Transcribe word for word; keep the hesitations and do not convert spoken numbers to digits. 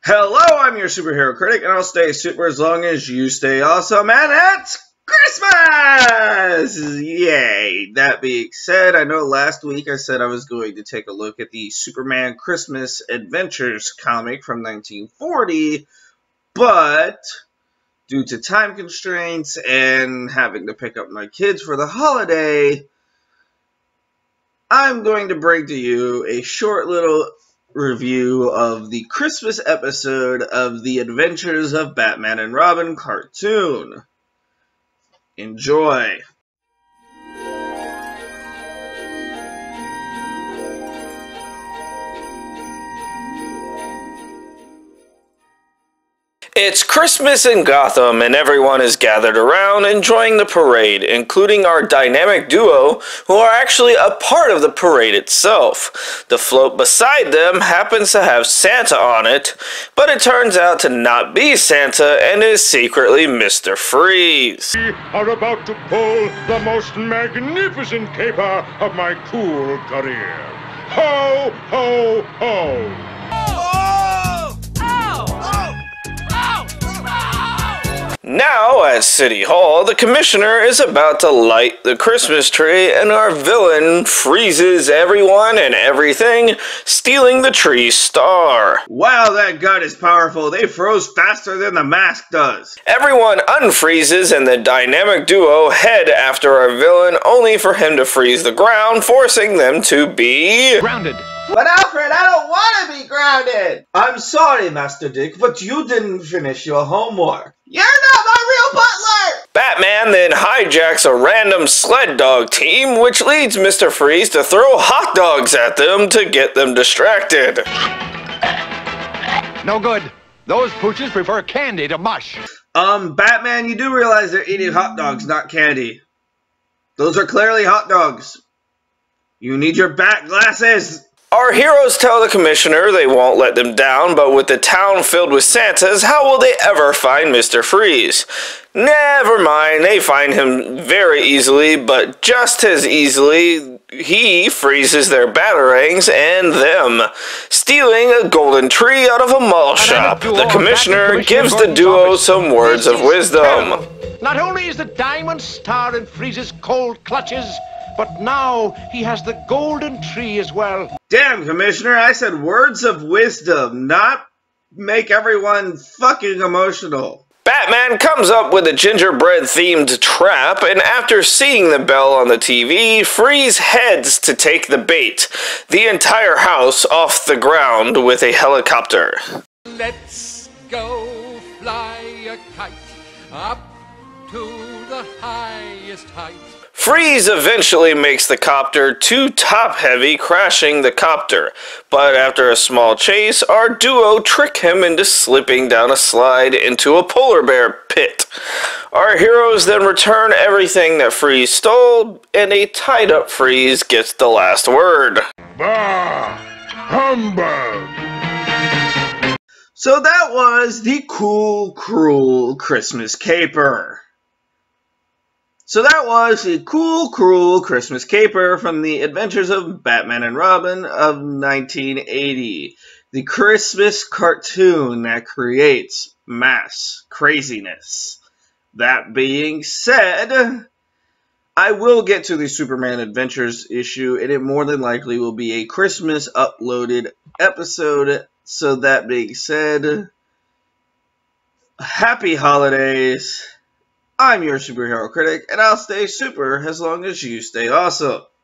Hello, I'm your superhero critic, and I'll stay super as long as you stay awesome, and it's Christmas! Yay! That being said, I know last week I said I was going to take a look at the Superman Christmas Adventures comic from nineteen forty, but due to time constraints and having to pick up my kids for the holiday, I'm going to bring to you a short little review of the Christmas episode of The Adventures of Batman and Robin cartoon. Enjoy! It's Christmas in Gotham, and everyone is gathered around enjoying the parade, including our dynamic duo, who are actually a part of the parade itself. The float beside them happens to have Santa on it, but it turns out to not be Santa and is secretly Mister Freeze. We are about to pull the most magnificent caper of my cool career. Ho, ho, ho! Now, at City Hall, the Commissioner is about to light the Christmas tree, and our villain freezes everyone and everything, stealing the tree's star. Wow, that gun is powerful. They froze faster than the mask does. Everyone unfreezes, and the dynamic duo head after our villain, only for him to freeze the ground, forcing them to be grounded. But Alfred, I don't want to be grounded! I'm sorry, Master Dick, but you didn't finish your homework. You're not my real butler! Batman then hijacks a random sled dog team, which leads Mister Freeze to throw hot dogs at them to get them distracted. No good. Those pooches prefer candy to mush. Um, Batman, you do realize they're eating hot dogs, not candy. Those are clearly hot dogs. You need your bat glasses! Our heroes tell the Commissioner they won't let them down, but with the town filled with Santas, how will they ever find Mister Freeze? Never mind, they find him very easily, but just as easily, he freezes their batarangs and them, stealing a golden tree out of a mall shop. The Commissioner gives the duo some words of wisdom. Not only is the diamond star in Freeze's cold clutches, but now he has the golden tree as well. Damn, Commissioner, I said words of wisdom, not make everyone fucking emotional. Batman comes up with a gingerbread-themed trap, and after seeing the bell on the T V, Freeze heads to take the bait, the entire house off the ground with a helicopter. Let's go fly a kite up to the highest height. Freeze eventually makes the copter too top-heavy, crashing the copter, but after a small chase, our duo trick him into slipping down a slide into a polar bear pit. Our heroes then return everything that Freeze stole, and a tied-up Freeze gets the last word. Bah! Humbug! So that was the Cool Cruel Christmas Caper. So that was the Cool Cruel Christmas Caper from The Adventures of Batman and Robin of nineteen eighty. The Christmas cartoon that creates mass craziness. That being said, I will get to the Superman Adventures issue, and it more than likely will be a Christmas uploaded episode. So that being said, happy holidays. I'm your superhero critic, and I'll stay super as long as you stay awesome.